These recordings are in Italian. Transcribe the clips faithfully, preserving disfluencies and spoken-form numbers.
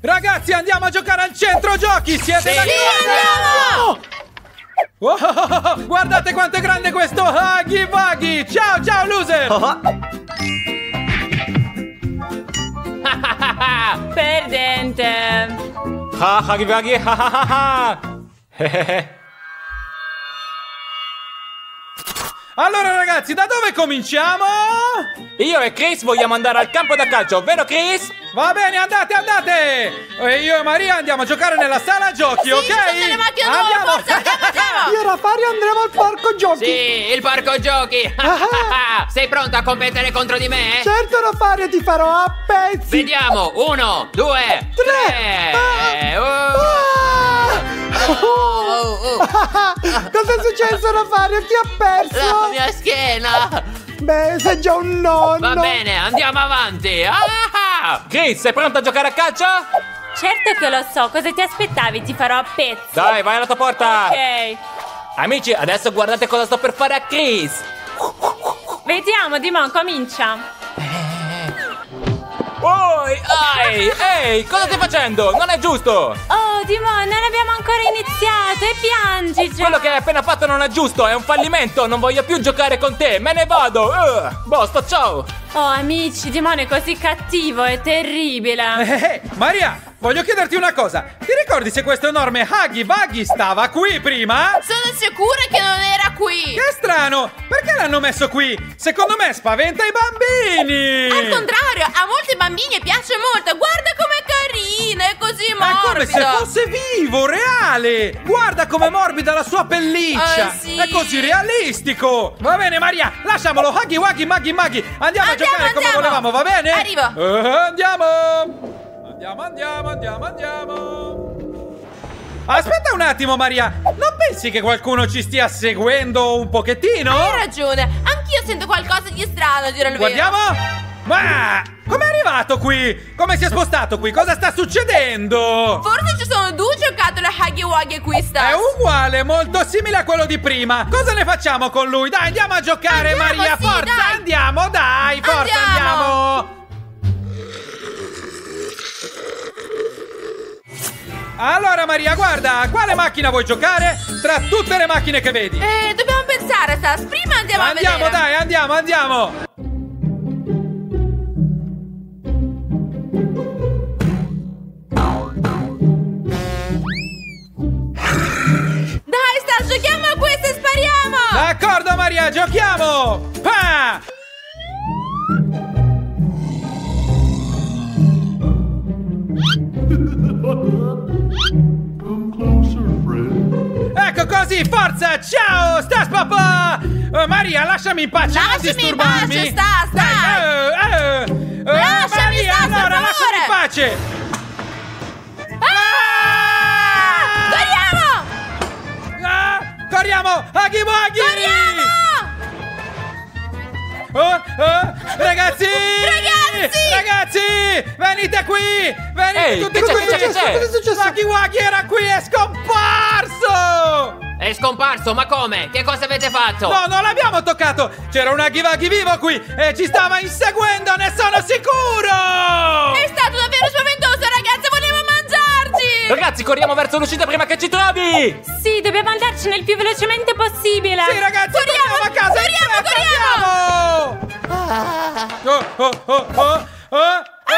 Ragazzi, andiamo a giocare al centro giochi! Siete Sì, d'accordo? andiamo! Oh, oh, oh, guardate quanto è grande questo Huggy Wuggy! Ciao, ciao, loser! Oh, Perdente. Ah, Huggy Wuggy, ah ah ah ah. Allora ragazzi, da dove cominciamo? Io e Chris vogliamo andare al campo da calcio, vero Chris? Va bene, andate, andate! E io e Maria andiamo a giocare nella sala giochi, Sì, ok? ci sono delle macchine nuove, forza, andiamo, andiamo! io e Rafario andremo al parco giochi. Sì, il parco giochi. Sei pronto a competere contro di me? Certo, Rafario, ti farò a pezzi. Vediamo, uno, due, tre. tre. Oh. Oh, oh, oh. Cosa è successo, Rafario? Chi ha perso? La mia schiena. Beh, sei già un nonno. Va bene, andiamo avanti. Ah! Chris, sei pronto a giocare a calcio? Certo che lo so, cosa ti aspettavi? Ti farò a pezzi. Dai, vai alla tua porta. Ok. Amici, adesso guardate cosa sto per fare a Chris. Vediamo, Dimon, comincia. Oi, ai, ehi, cosa stai facendo? Non è giusto. Oh, Dimon, non abbiamo ancora iniziato e piangi già. Quello che hai appena fatto non è giusto, è un fallimento. Non voglio più giocare con te, me ne vado. Uh, Basta, ciao. Oh, amici, Dimon è così cattivo, è terribile. Eh, eh, Maria, voglio chiederti una cosa. Ti ricordi se questo enorme Huggy Wuggy stava qui prima? Sono sicura che non era qui! Che strano! Perché l'hanno messo qui? Secondo me spaventa i bambini! Al contrario, a molti bambini piace molto! Guarda com'è carino, è così È morbido! come se fosse vivo, reale! Guarda com'è morbida la sua pelliccia! Eh, sì. È così realistico! Va bene, Maria, lasciamolo! Huggy Wuggy Muggy Muggy! Andiamo, Andiamo, a giocare come andiamo. volevamo, va bene? Arrivo. Eh, andiamo! Andiamo, andiamo, andiamo, andiamo! Aspetta un attimo, Maria! Non pensi che qualcuno ci stia seguendo un pochettino? Hai ragione, anch'io sento qualcosa di strano, a dire il vero. Guardiamo! Ma com'è arrivato qui? Come si è spostato qui? Cosa sta succedendo? Forse ci sono due giocattoli Huggy Wuggy qui sta. È uguale, molto simile a quello di prima. Cosa ne facciamo con lui? Dai, andiamo a giocare, Andiamo, Maria, sì, forza, dai. andiamo, dai, forza, Andiamo. andiamo. Allora, Maria, guarda, quale macchina vuoi giocare? Tra tutte le macchine che vedi. Eh, dobbiamo pensare, Stas. Prima andiamo, Andiamo, a vedere. dai, andiamo, andiamo. Dai, Stas, giochiamo a questo e spariamo. D'accordo, Maria, giochiamo. Pa! Ecco così, forza, ciao, Stas papà! Eh, Maria, lasciami in pace, non Lasciami in disturbarmi! pace, Stas, dai! Eh, eh, eh, Lasciami, Maria, Stas, per allora, lasciami favore! in pace! Corriamo! Ah, corriamo! Huggy Wuggy! Corriamo! Oh, oh, ragazzi! Ragazzi! Ragazzi! Venite qui! Venite Ehi, tutti che c'è, qui! che c'è, che c'è? Cosa è successo? Huggy Wuggy era qui, è scomparso! È scomparso, ma come? Che cosa avete fatto? No, non l'abbiamo toccato! C'era un Huggy Wuggy vivo qui e ci stava inseguendo, ne sono sicuro! È stato davvero spaventoso, ragazzi, voleva mangiarci! Ragazzi, corriamo verso l'uscita prima che ci trovi. Sì, dobbiamo andarcene il più velocemente possibile. Sì, ragazzi, Corriamo, torniamo a casa! in corriamo, fretta, corriamo! andiamo! Oh, oh, oh, oh, oh.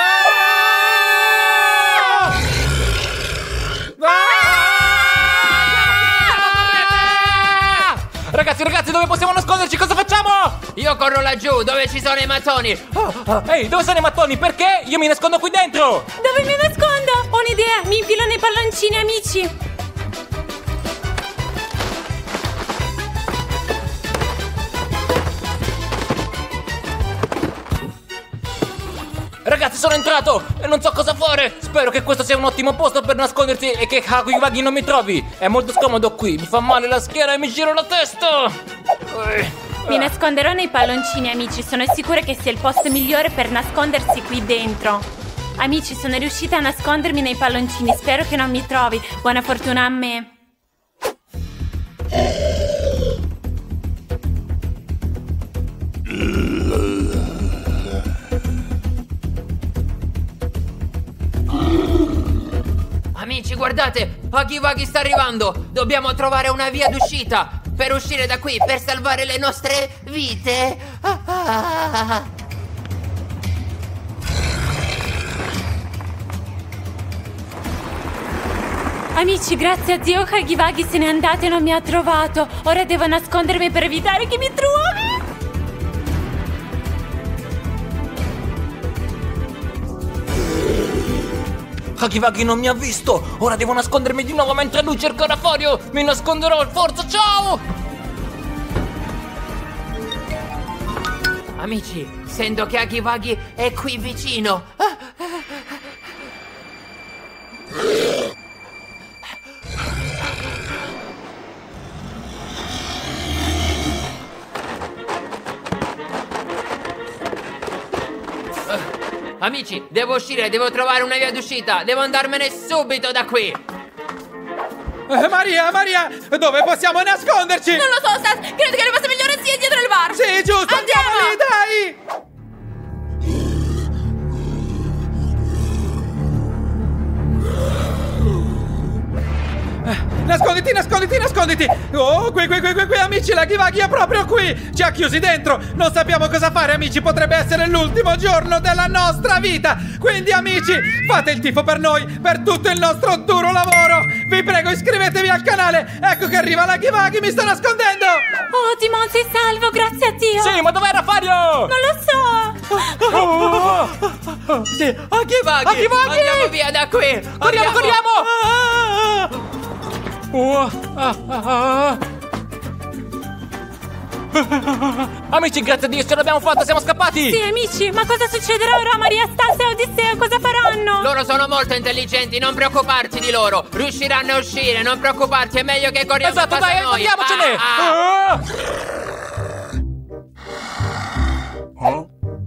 Ragazzi, ragazzi, dove possiamo nasconderci? Cosa facciamo? Io corro laggiù, dove ci sono i mattoni. Oh, oh, ehi, dove sono i mattoni? Perché? Io mi nascondo qui dentro. Dove mi nascondo? Ho un'idea, mi infilo nei palloncini, amici. Ragazzi, sono entrato e non so cosa fare. Spero che questo sia un ottimo posto per nascondersi e che Huggy Wuggy non mi trovi. È molto scomodo qui, mi fa male la schiena e mi giro la testa. Mi nasconderò nei palloncini, amici. Sono sicura che sia il posto migliore per nascondersi qui dentro. Amici, sono riuscita a nascondermi nei palloncini. Spero che non mi trovi. Buona fortuna a me. Amici, guardate, Huggy Wuggy sta arrivando. Dobbiamo trovare una via d'uscita per uscire da qui, per salvare le nostre vite. Ah, ah. Amici, grazie a Dio Huggy Wuggy se n'è andato e non mi ha trovato. Ora devo nascondermi per evitare che mi trovi. Huggy Wuggy non mi ha visto. Ora devo nascondermi di nuovo mentre lui cerca Rafario. Mi nasconderò, forza, ciao! Amici, sento che Huggy Wuggy è qui vicino. Ah. Amici, devo uscire, devo trovare una via d'uscita. Devo andarmene subito da qui. Eh, Maria, Maria, dove possiamo nasconderci? Non lo so, Stas. Credo che il posto migliore sia dietro il bar. Sì, giusto, andiamo, Andiamo! lì, dai! Nasconditi, nasconditi, nasconditi! Oh, qui, qui, qui, qui, qui, amici, la Huggy Wuggy è proprio qui! Ci ha chiusi dentro! Non sappiamo cosa fare, amici! Potrebbe essere l'ultimo giorno della nostra vita! Quindi, amici, fate il tifo per noi, per tutto il nostro duro lavoro! Vi prego, iscrivetevi al canale! Ecco che arriva la Huggy Wuggy, mi sto nascondendo! Oh, Timon, sei salvo, grazie a Dio. Sì, ma dov'è Rafario? Non lo so. Oh, Sì, Huggy Wuggy! Huggy Wuggy! Andiamo via da qui. Corriamo, Andiamo. corriamo! Oh, ah, ah, ah. Amici, grazie a Dio, ce l'abbiamo fatta, siamo scappati! Sì, amici, ma cosa succederà ora a Maria, Stas e Odissea? Cosa faranno? Loro sono molto intelligenti, non preoccuparti di loro. Riusciranno a uscire, non preoccuparti, è meglio che corriamo Esatto, a casa dai, noi. andiamocene! Ah, ah. Ah.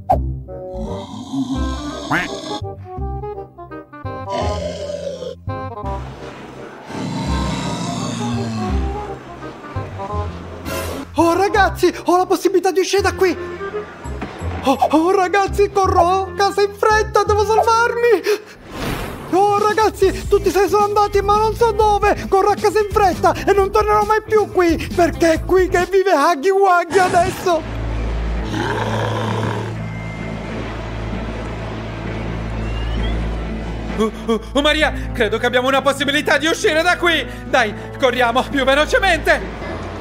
Oh ragazzi, ho la possibilità di uscire da qui. Oh, oh ragazzi, corro a casa in fretta, devo salvarmi. Oh ragazzi, tutti se ne sono andati ma non so dove. Corro a casa in fretta e non tornerò mai più qui, perché è qui che vive Huggy Wuggy adesso. Oh, oh, oh, Maria, credo che abbiamo una possibilità di uscire da qui! Dai, corriamo più velocemente!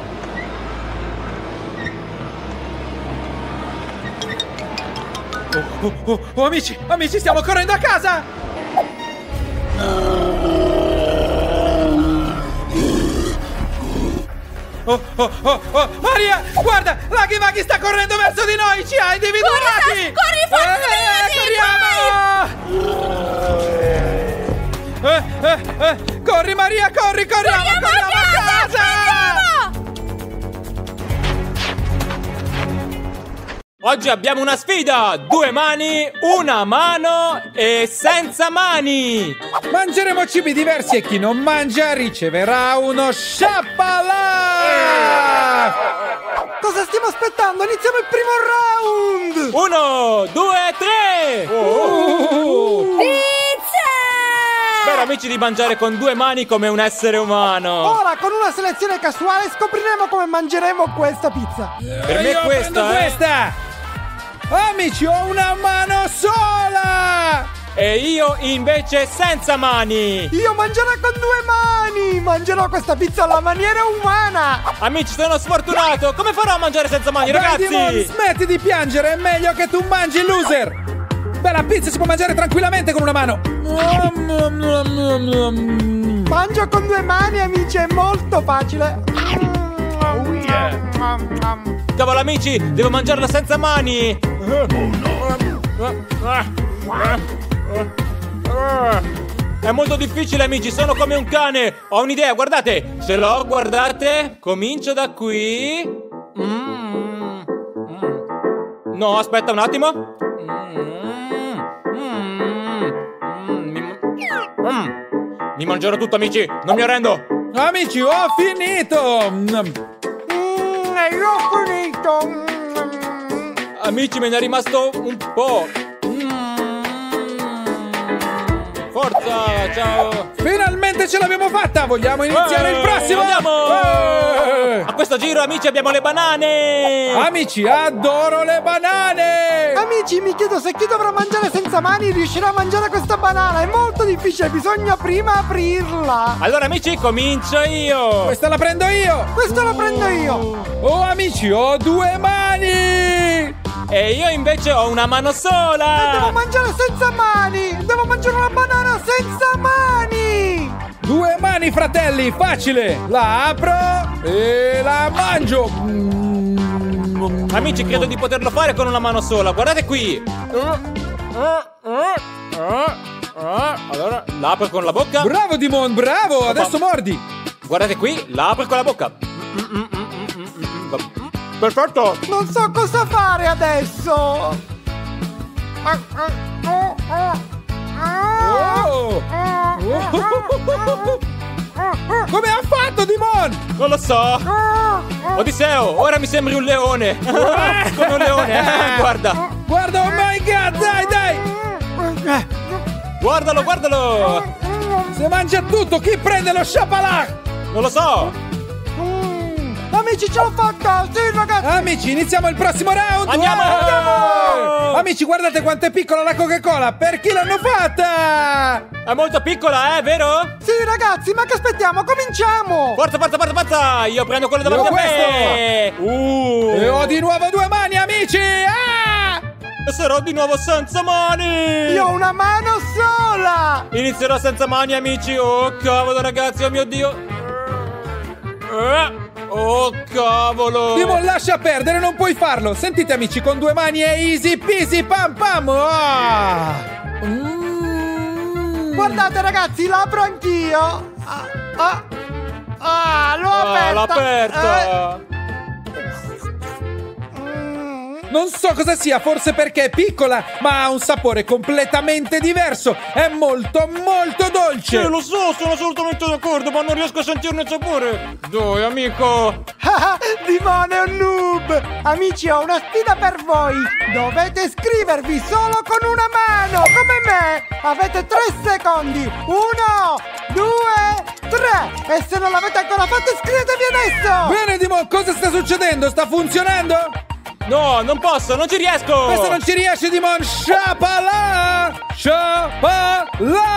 Oh, oh, oh, oh, amici, amici, stiamo correndo a casa! Oh, oh, oh, oh, Maria, guarda, la Huggy Wuggy sta correndo verso di noi, ci ha individuati! Corri, eh, forza, corriamo! Eh, eh, eh, corri Maria, corri, corriamo, corriamo, corriamo a casa! Oggi abbiamo una sfida! Due mani, una mano e senza mani! Mangeremo cibi diversi e chi non mangia riceverà uno sciappalà! Cosa stiamo aspettando? Iniziamo il primo round! Uno, due, tre! Oh. Spero, amici, di mangiare con due mani come un essere umano! Ora, con una selezione casuale, scopriremo come mangeremo questa pizza. Per me Io questa, prendo eh. questa! Amici, ho una mano sola! E io invece senza mani! Io mangerò con due mani! Mangerò questa pizza alla maniera umana! Amici, sono sfortunato! Come farò a mangiare senza mani, Dai, ragazzi? Timon, smetti di piangere, è meglio che tu mangi, loser! Beh, la pizza si può mangiare tranquillamente con una mano! Mangio con due mani, amici, è molto facile! Cavolo, amici, devo mangiarla senza mani! È molto difficile, amici, sono come un cane! Ho un'idea, guardate! Ce l'ho, guardate! Comincio da qui... Mm. Mm. No, aspetta un attimo! Mm. Mm. Mm. Mi... Mm. Mi mangerò tutto, amici! Non mi arrendo! Amici, ho finito! Mm, e io ho finito! Mm. Amici, me ne è rimasto un po'! Forza, ciao. Finalmente ce l'abbiamo fatta! Vogliamo iniziare Eh, il prossimo? andiamo! Eh! A questo giro, amici, abbiamo le banane. Amici, adoro le banane! Amici, mi chiedo se chi dovrà mangiare senza mani riuscirà a mangiare questa banana. È molto difficile, bisogna prima aprirla. Allora, amici, comincio io. Questa la prendo io! Questa la prendo io. Oh, amici, ho due mani! E io invece ho una mano Devo sola. mangiare senza mani. Devo mangiare una banana senza mani. Due mani, fratelli, facile! La apro e la mangio! Mm. Amici, credo di poterlo fare con una mano sola. Guardate qui. Allora, la apro con la bocca. Bravo, Dimon, bravo! Adesso mordi! Guardate qui, la apro con la bocca. Perfetto. Non so cosa fare adesso. Oh! Come ha fatto, Dimon? Non lo so. Odisseo, ora mi sembri un leone. Come un leone, eh? Guarda. Guarda, oh my god, dai, dai! Guardalo, guardalo. Se mangia tutto, chi prende lo sciapalà? Non lo so. Amici, ce l'ho fatta! Sì, ragazzi! Amici, iniziamo il prossimo round! Andiamo! Eh! Andiamo! Amici, guardate quanto è piccola la Coca-Cola! Per chi l'hanno fatta? È molto piccola, eh, vero? Sì, ragazzi, ma che aspettiamo? Cominciamo! Forza, forza, forza, forza. Io prendo quello davanti Io a me. Uh. E ho di nuovo due mani, amici! Ah! E sarò di nuovo senza mani. Io ho una mano sola! Inizierò senza mani, amici. Oh, cavolo, ragazzi, oh mio Dio. Eh. Oh, cavolo. Dimon, lascia perdere, non puoi farlo! Sentite, amici, con due mani è easy peasy pam pam! Ah! Mm. Guardate, ragazzi, l'apro anch'io! Ah, ah, ah, l'ho Ah, l'ha aperta! aperta. Eh, mm. Non so cosa sia, forse perché è piccola, ma ha un sapore completamente diverso! È molto, molto dolce! Sì, lo so, sono assolutamente d'accordo, ma non riesco a sentirne il sapore. Dai, amico. Ah, Dimone è un noob! Amici, ho una sfida per voi! Dovete iscrivervi solo con una mano, come me! Avete tre secondi! Uno, due, tre! E se non l'avete ancora fatto, iscrivetevi adesso! Bene, Dimon, cosa sta succedendo? Sta funzionando? No, non posso, non ci riesco. Questo non ci riesce, Dimon! Sciapalà! Sciapalà!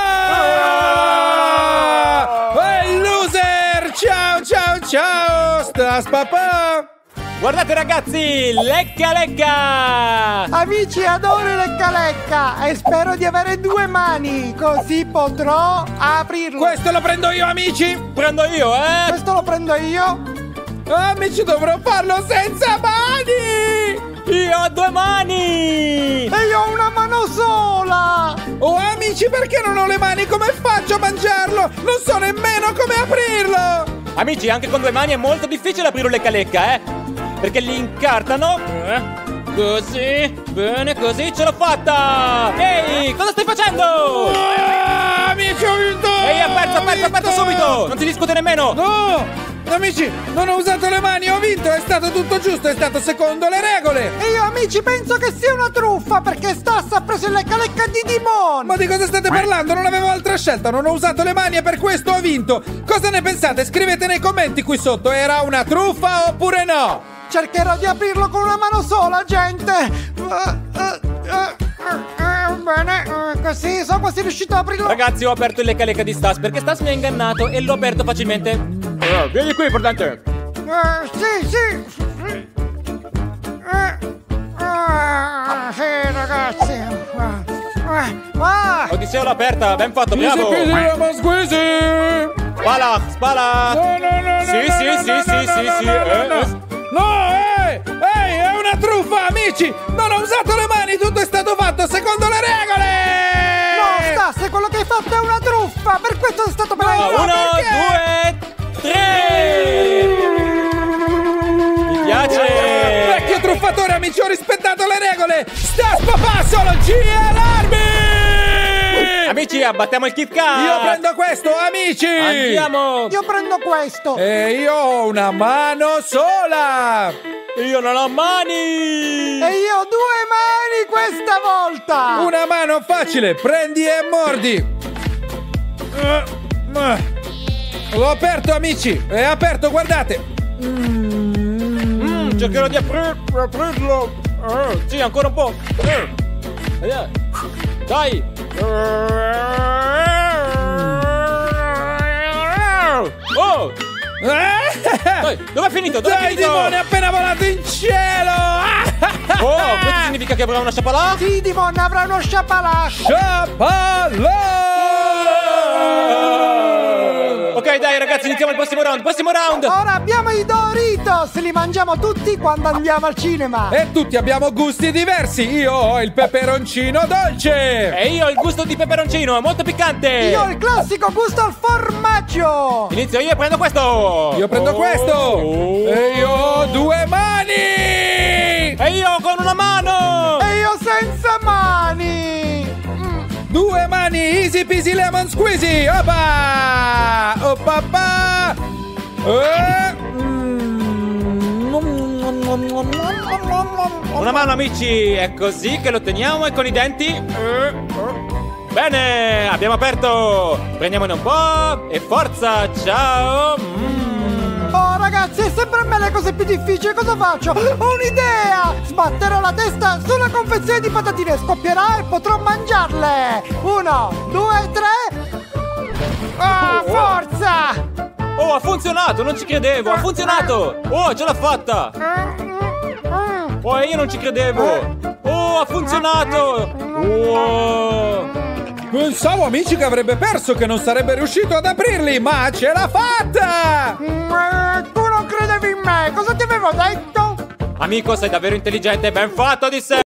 Ehi, loser! Ciao, ciao, ciao! Sta spapà! Guardate, ragazzi, lecca lecca. Amici, adoro il lecca lecca e spero di avere due mani, così potrò aprirlo. Questo lo prendo io, amici! Prendo io, eh. Questo lo prendo io. Amici, dovrò farlo senza mani! Io ho due mani. E io ho una mano sola. Oh, amici, perché non ho le mani? Come faccio a mangiarlo? Non so nemmeno come aprirlo! Amici, anche con due mani è molto difficile aprire un lecca lecca, eh. Perché li incartano. Eh. Così. Bene, così ce l'ho fatta. Ehi, cosa stai facendo? Ah, amici, ho vinto! Ehi, ha perso, ha perso, ha perso vinto! subito. Non si discute nemmeno. No! Amici, non ho usato le mani, ho vinto, è stato tutto giusto, è stato secondo le regole! E io, amici, penso che sia una truffa perché Stas ha preso il lecca lecca di Dimon. Ma di cosa state parlando? Non avevo altra scelta, non ho usato le mani e per questo ho vinto! Cosa ne pensate? Scrivete nei commenti qui sotto, era una truffa oppure no? Cercherò di aprirlo con una mano sola, gente. Uh, uh, uh, uh, bene, uh, così sono quasi riuscito a aprirlo. Ragazzi, ho aperto il lecca lecca di Stas perché Stas mi ha ingannato e l'ho aperto facilmente. Eh, vieni qui, importante. Uh, sì, sì. Uh, uh, sì, ragazzi. Uh, uh, ah. Odisseo l'ha aperta, ben fatto, bravo. Squeezy, lemon squeezy! Spala, spala. No, no, no, Sì, no, sì, no, sì, no, sì, no, sì, no, sì, no, no, eh, no. eh. No, ehi, ehi, è una truffa, amici! Non ho usato le mani, tutto è stato fatto secondo le regole! No, Stas, quello che hai fatto è una truffa. Per questo è stato penalizzato. Uno, perché? due, tre. Mi piace. Vecchio truffatore, amici, ho rispettato le regole! Stas papà, solo G allarmi! Amici, abbattiamo il Kit Kat. Io prendo questo, amici! Andiamo. Io prendo questo. E io ho una mano sola! Io non ho mani. E io ho due mani questa volta. Una mano facile, prendi e mordi! L'ho aperto, amici! È aperto, guardate! Mm, cercherò di aprir- aprirlo. Eh, sì, ancora un po'. Eh. Eh. Dai. Oh! Dai, dov'è finito? Dov'è Dai, finito? Dimone, è appena volato in cielo! Oh, questo significa che avrà una sciapalà? Sì, Dimon, avrà uno sciapalà. Sciapalà! Ok, dai ragazzi, iniziamo il prossimo round. Prossimo round. Ora abbiamo i Doritos, li mangiamo tutti quando andiamo al cinema. E tutti abbiamo gusti diversi. Io ho il peperoncino dolce. E io ho il gusto di peperoncino, è molto piccante. Io ho il classico gusto al formaggio. Inizio io e prendo questo. Io prendo Oh. questo. E io ho due mani. E io con una mano. E io senza mani. Due mani, easy peasy lemon squeezy. Opa! Opa! Pa. Eh. Una mano amici, è così che lo teniamo e con i denti. Bene, abbiamo aperto. Prendiamone un po' e forza, ciao. Mm. Oh ragazzi, è sempre a me le cose più difficili, cosa faccio? Ho un'idea! Sbatterò la testa sulla confezione di patatine, scoppierà e potrò mangiarle! Uno, due, tre... Oh, forza! Oh, ha funzionato, non ci credevo, ha funzionato. Oh, ce l'ha fatta. Oh, io non ci credevo. Oh, ha funzionato. Oh. Pensavo, amici, che avrebbe perso, che non sarebbe riuscito ad aprirli, ma ce l'ha fatta! Mm, tu non credevi in me, cosa ti avevo detto? Amico, sei davvero intelligente, ben fatto di sé.